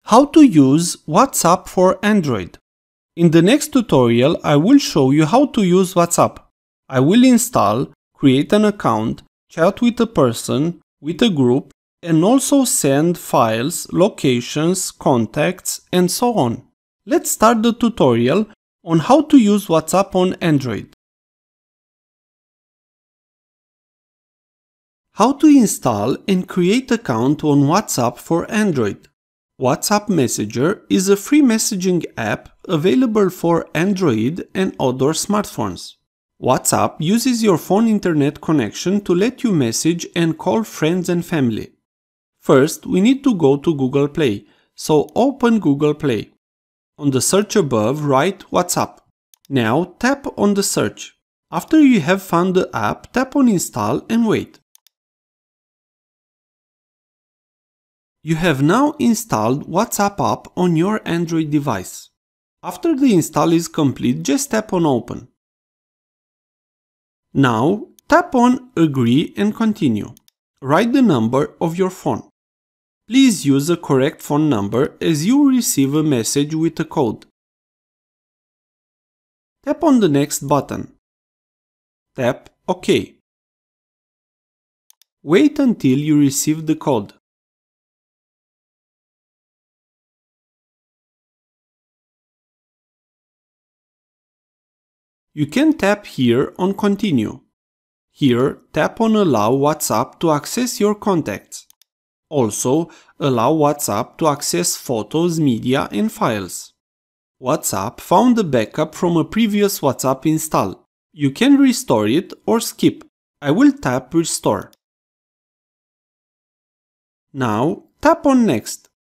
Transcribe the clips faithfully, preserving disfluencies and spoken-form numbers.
How to use WhatsApp for Android. In the next tutorial, I will show you how to use WhatsApp. I will install, create an account, chat with a person, with a group, and also send files, locations, contacts, and so on. Let's start the tutorial on how to use WhatsApp on Android. How to install and create account on WhatsApp for Android. WhatsApp Messenger is a free messaging app available for Android and other smartphones. WhatsApp uses your phone internet connection to let you message and call friends and family. First, we need to go to Google Play, so open Google Play. On the search above, write WhatsApp. Now tap on the search. After you have found the app, tap on Install and wait. You have now installed WhatsApp app on your Android device. After the install is complete, just tap on Open. Now, tap on Agree and Continue. Write the number of your phone. Please use a correct phone number as you will receive a message with a code. Tap on the Next button. Tap OK. Wait until you receive the code. You can tap here on Continue. Here, tap on Allow WhatsApp to access your contacts. Also, allow WhatsApp to access photos, media, and files. WhatsApp found the backup from a previous WhatsApp install. You can restore it or skip. I will tap Restore. Now, tap on Next.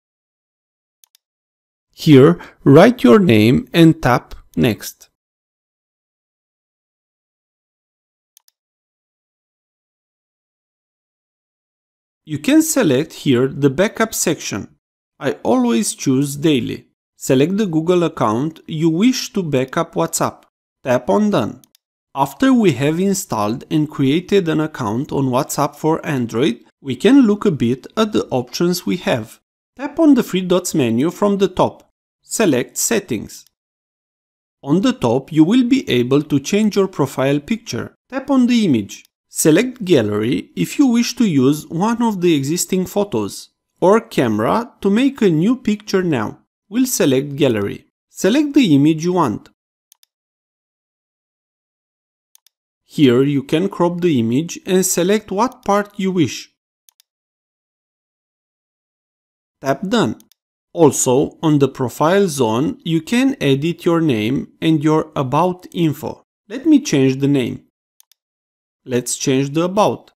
Here, write your name and tap Next. You can select here the backup section. I always choose Daily. Select the Google account you wish to backup WhatsApp. Tap on Done. After we have installed and created an account on WhatsApp for Android, we can look a bit at the options we have. Tap on the three dots menu from the top. Select Settings. On the top, you will be able to change your profile picture. Tap on the image. Select Gallery if you wish to use one of the existing photos, or Camera to make a new picture now. We'll select Gallery. Select the image you want. Here you can crop the image and select what part you wish. Tap Done. Also, on the Profile zone, you can edit your name and your About info. Let me change the name. Let's change the About.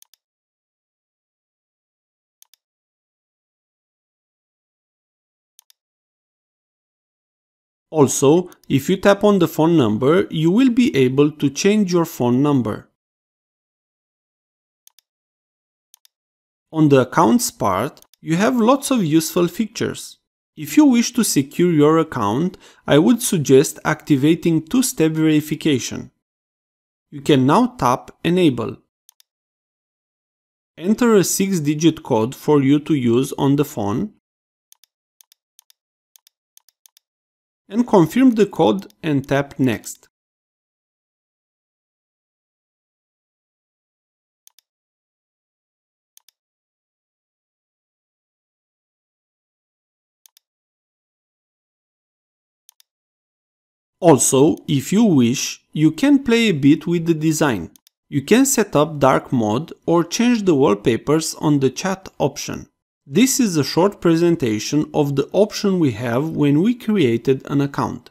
Also, if you tap on the phone number, you will be able to change your phone number. On the Accounts part, you have lots of useful features. If you wish to secure your account, I would suggest activating two-step verification. You can now tap Enable. Enter a six digit code for you to use on the phone and confirm the code and tap Next. Also, if you wish, you can play a bit with the design. You can set up dark mode or change the wallpapers on the chat option. This is a short presentation of the option we have when we created an account.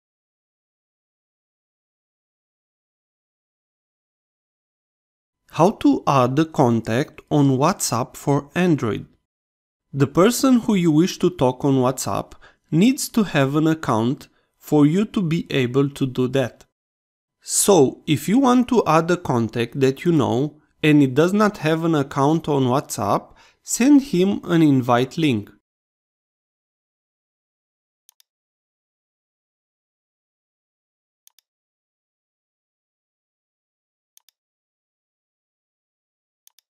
How to add a contact on WhatsApp for Android. The person who you wish to talk on WhatsApp needs to have an account for you to be able to do that. So, if you want to add a contact that you know and it does not have an account on WhatsApp, send him an invite link.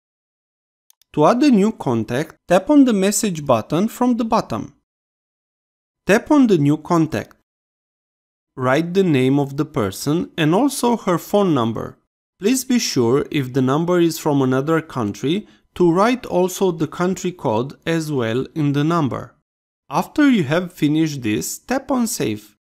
To add a new contact, tap on the message button from the bottom. Tap on the new contact. Write the name of the person and also her phone number. Please be sure, if the number is from another country, to write also the country code as well in the number. After you have finished this, tap on Save.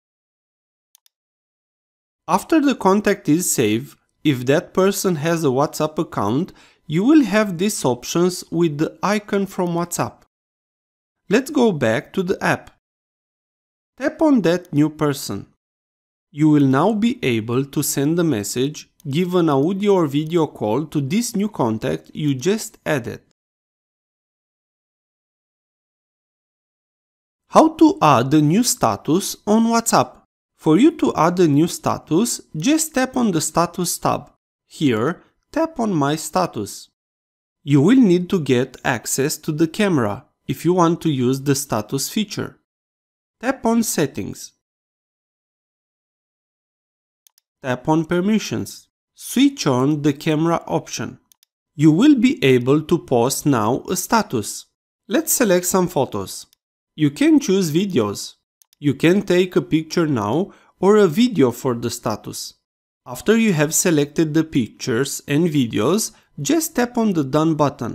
After the contact is saved, if that person has a WhatsApp account, you will have these options with the icon from WhatsApp. Let's go back to the app. Tap on that new person. You will now be able to send a message, give an audio or video call to this new contact you just added. How to add a new status on WhatsApp? For you to add a new status, just tap on the Status tab. Here, tap on My Status. You will need to get access to the camera if you want to use the status feature. Tap on Settings. Tap on Permissions. Switch on the camera option. You will be able to post now a status. Let's select some photos. You can choose videos. You can take a picture now or a video for the status. After you have selected the pictures and videos, just tap on the Done button.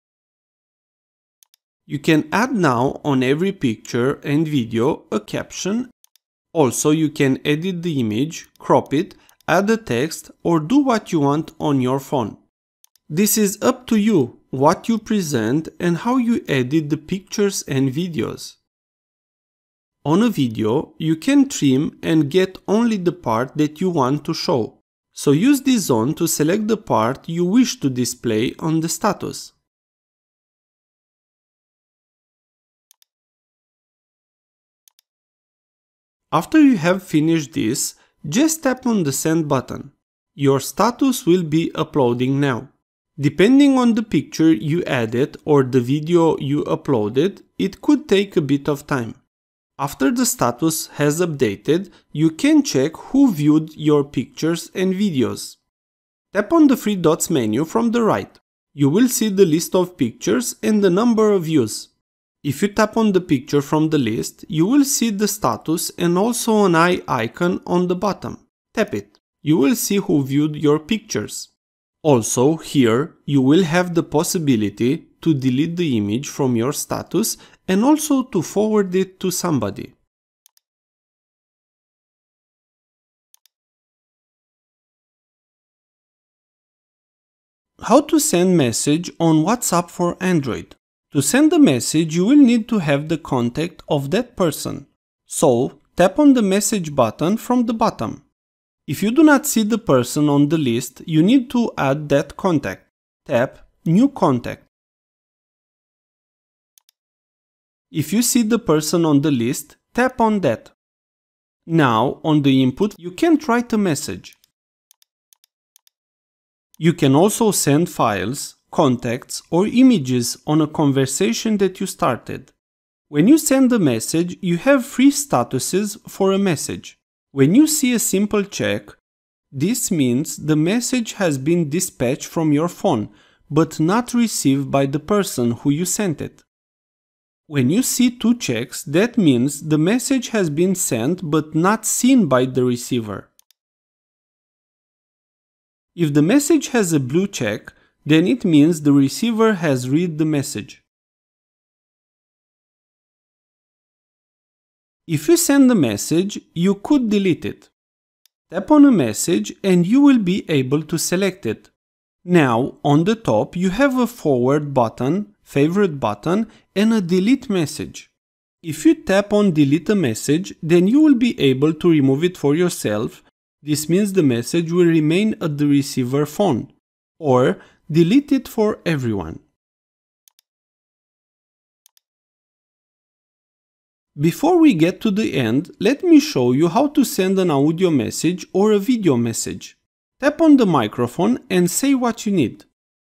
You can add now on every picture and video a caption. Also, you can edit the image, crop it, add a text, or do what you want on your phone. This is up to you, what you present and how you edit the pictures and videos. On a video, you can trim and get only the part that you want to show. So use this zone to select the part you wish to display on the status. After you have finished this, just tap on the Send button. Your status will be uploading now. Depending on the picture you added or the video you uploaded, it could take a bit of time. After the status has updated, you can check who viewed your pictures and videos. Tap on the three dots menu from the right. You will see the list of pictures and the number of views. If you tap on the picture from the list, you will see the status and also an eye icon on the bottom. Tap it. You will see who viewed your pictures. Also, here you will have the possibility to delete the image from your status and also to forward it to somebody. How to send message on WhatsApp for Android? To send a message, you will need to have the contact of that person. So, tap on the message button from the bottom. If you do not see the person on the list, you need to add that contact. Tap New Contact. If you see the person on the list, tap on that. Now, on the input, you can write a message. You can also send files, contacts, or images on a conversation that you started. When you send a message, you have three statuses for a message. When you see a simple check, this means the message has been dispatched from your phone, but not received by the person who you sent it. When you see two checks, that means the message has been sent but not seen by the receiver. If the message has a blue check, then it means the receiver has read the message. If you send a message, you could delete it. Tap on a message and you will be able to select it. Now, on the top, you have a forward button, favorite button, and a delete message. If you tap on delete a message, then you will be able to remove it for yourself. This means the message will remain at the receiver phone. Or delete it for everyone. Before we get to the end, let me show you how to send an audio message or a video message. Tap on the microphone and say what you need.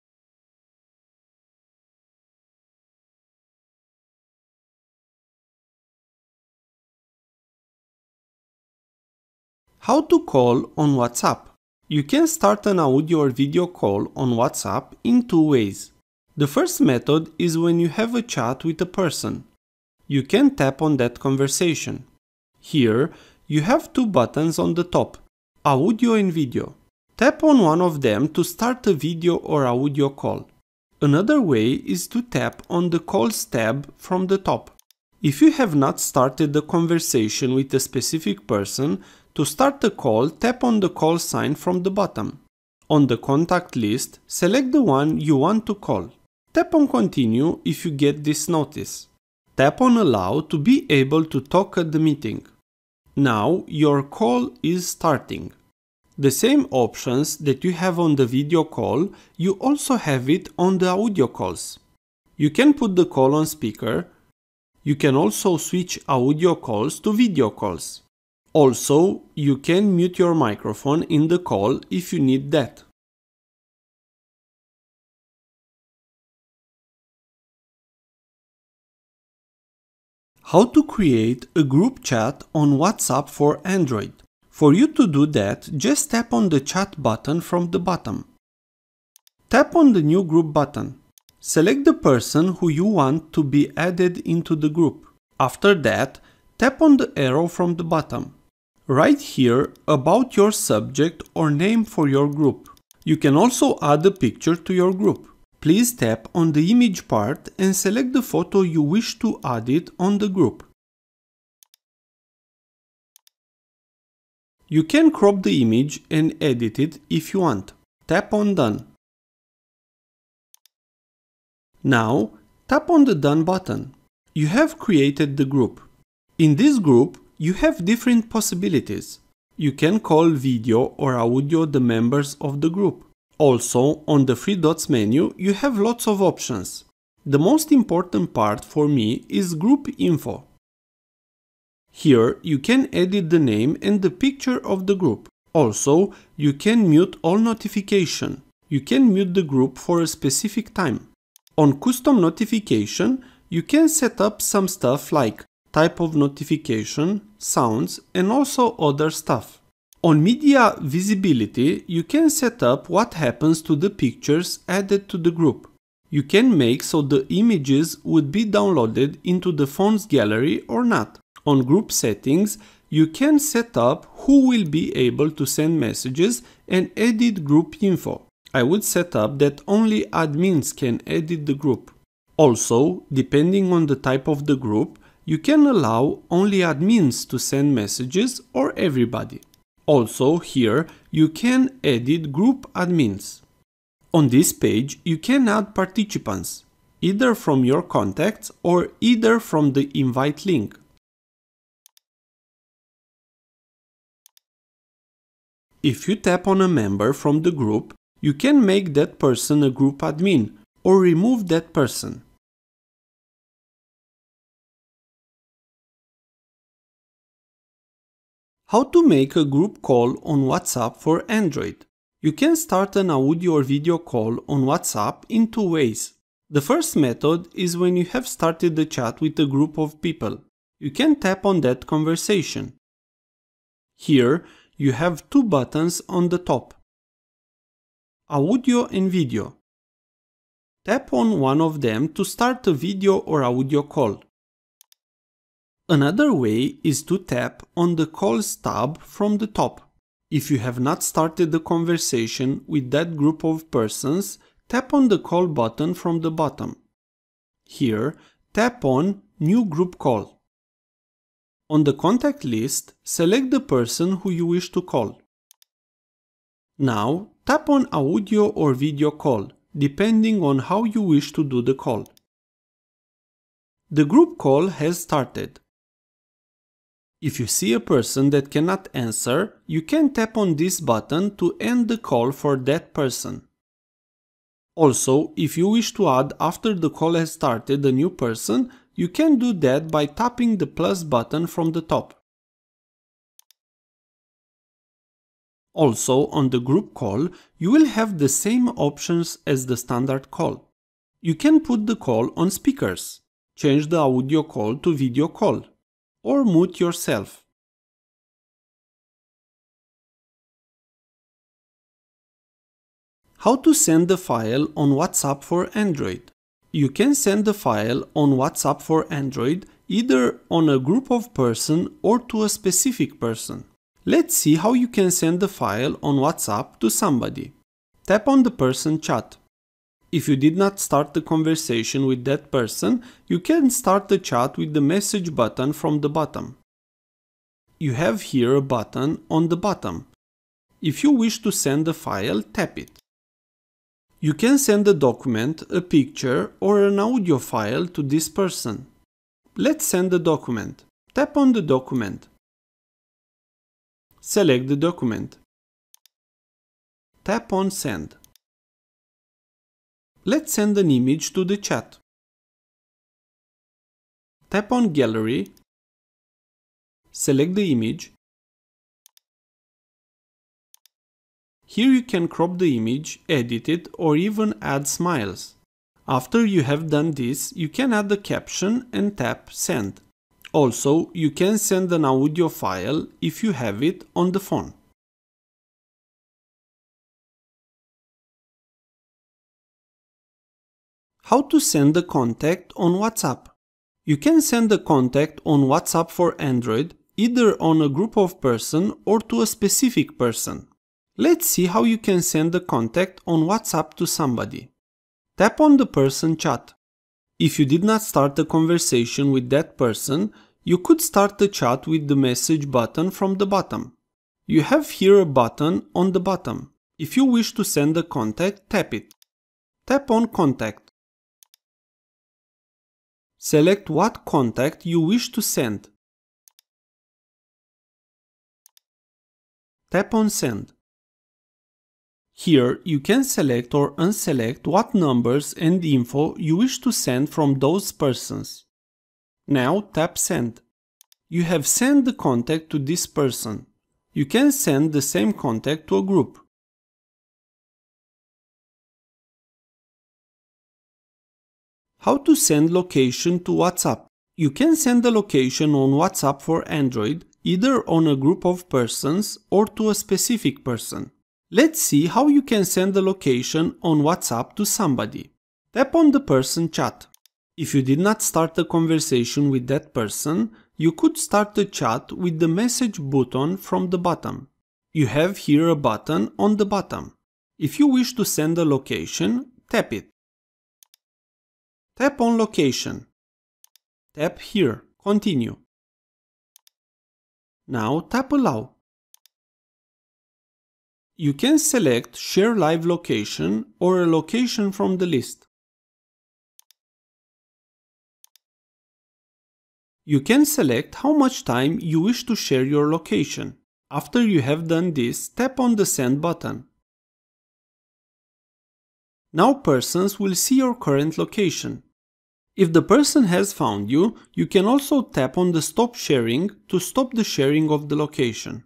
How to call on WhatsApp? You can start an audio or video call on WhatsApp in two ways. The first method is when you have a chat with a person. you can tap on that conversation. Here, you have two buttons on the top, audio and video. Tap on one of them to start a video or audio call. Another way is to tap on the Calls tab from the top. If you have not started the conversation with a specific person, to start the call, tap on the call sign from the bottom. On the contact list, select the one you want to call. Tap on Continue if you get this notice. Tap on Allow to be able to talk at the meeting. Now your call is starting. The same options that you have on the video call, you also have it on the audio calls. You can put the call on speaker. You can also switch audio calls to video calls. Also, you can mute your microphone in the call if you need that. How to create a group chat on WhatsApp for Android. For you to do that, just tap on the chat button from the bottom. Tap on the new group button. Select the person who you want to be added into the group. After that, tap on the arrow from the bottom. Write here about your subject or name for your group. You can also add a picture to your group. Please tap on the image part and select the photo you wish to add it on the group. You can crop the image and edit it if you want. Tap on Done. Now, tap on the Done button. You have created the group. In this group, you have different possibilities. You can call video or audio the members of the group. Also, on the three dots menu, you have lots of options. The most important part for me is Group Info. Here, you can edit the name and the picture of the group. Also, you can mute all notification. You can mute the group for a specific time. On Custom Notification, you can set up some stuff like type of notification, sounds, and also other stuff. On Media Visibility, you can set up what happens to the pictures added to the group. You can make so the images would be downloaded into the phone's gallery or not. On Group Settings, you can set up who will be able to send messages and edit group info. I would set up that only admins can edit the group. Also, depending on the type of the group, you can allow only admins to send messages or everybody. Also, here you can edit group admins. On this page, you can add participants, either from your contacts or either from the invite link. If you tap on a member from the group, you can make that person a group admin or remove that person. How to make a group call on WhatsApp for Android. You can start an audio or video call on WhatsApp in two ways. The first method is when you have started the chat with a group of people. You can tap on that conversation. Here, you have two buttons on the top, audio and video. Tap on one of them to start a video or audio call. Another way is to tap on the Calls tab from the top. If you have not started the conversation with that group of persons, tap on the Call button from the bottom. Here, tap on New Group Call. On the contact list, select the person who you wish to call. Now, tap on Audio or Video Call, depending on how you wish to do the call. The group call has started. If you see a person that cannot answer, you can tap on this button to end the call for that person. Also, if you wish to add after the call has started a new person, you can do that by tapping the plus button from the top. Also, on the group call, you will have the same options as the standard call. You can put the call on speakers, change the audio call to video call, or mute yourself. How to send the file on WhatsApp for Android. You can send the file on WhatsApp for Android either on a group of person or to a specific person. Let's see how you can send a file on WhatsApp to somebody. Tap on the person chat. If you did not start the conversation with that person, you can start the chat with the message button from the bottom. You have here a button on the bottom. If you wish to send a file, tap it. You can send a document, a picture, or an audio file to this person. Let's send a document. Tap on the document. Select the document. Tap on Send. Let's send an image to the chat. Tap on Gallery. Select the image. Here you can crop the image, edit it, or even add smiles. After you have done this, you can add the caption and tap Send. Also, you can send an audio file if you have it on the phone. How to send a contact on WhatsApp? You can send a contact on WhatsApp for Android either on a group of person or to a specific person. Let's see how you can send a contact on WhatsApp to somebody. Tap on the person chat. If you did not start a conversation with that person, you could start the chat with the message button from the bottom. You have here a button on the bottom. If you wish to send a contact, tap it. Tap on Contact. Select what contact you wish to send. Tap on Send. Here you can select or unselect what numbers and info you wish to send from those persons. Now tap Send. You have sent the contact to this person. You can send the same contact to a group. How to send location to WhatsApp? You can send a location on WhatsApp for Android either on a group of persons or to a specific person. Let's see how you can send a location on WhatsApp to somebody. Tap on the person chat. If you did not start a conversation with that person, you could start the chat with the message button from the bottom. You have here a button on the bottom. If you wish to send a location, tap it. Tap on Location. Tap here, Continue. Now tap Allow. You can select Share Live Location or a location from the list. You can select how much time you wish to share your location. After you have done this, tap on the Send button. Now persons will see your current location. If the person has found you, you can also tap on the Stop Sharing to stop the sharing of the location.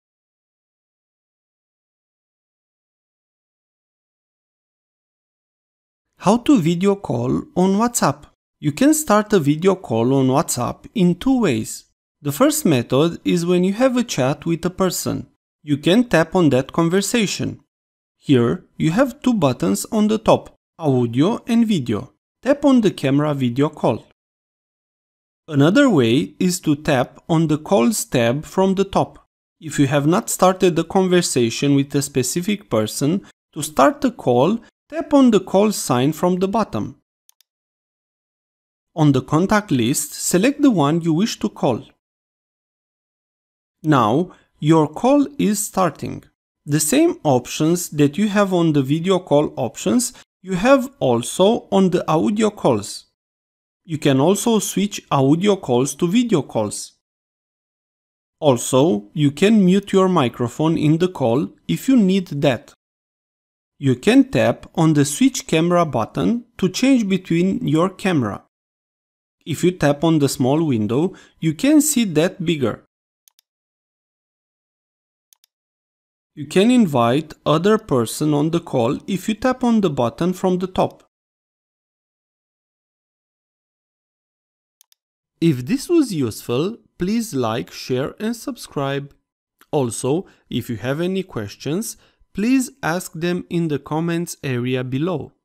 How to video call on WhatsApp? You can start a video call on WhatsApp in two ways. The first method is when you have a chat with a person. You can tap on that conversation. Here you have two buttons on the top, Audio and Video. Tap on the camera video call. Another way is to tap on the Calls tab from the top. If you have not started a conversation with a specific person, to start the call, tap on the call sign from the bottom. On the contact list, select the one you wish to call. Now, your call is starting. The same options that you have on the video call options you have also on the audio calls. You can also switch audio calls to video calls. Also, you can mute your microphone in the call if you need that. You can tap on the Switch Camera button to change between your camera. If you tap on the small window, you can see that bigger. You can invite other person on the call if you tap on the button from the top. If this was useful, please like, share and subscribe. Also, if you have any questions, please ask them in the comments area below.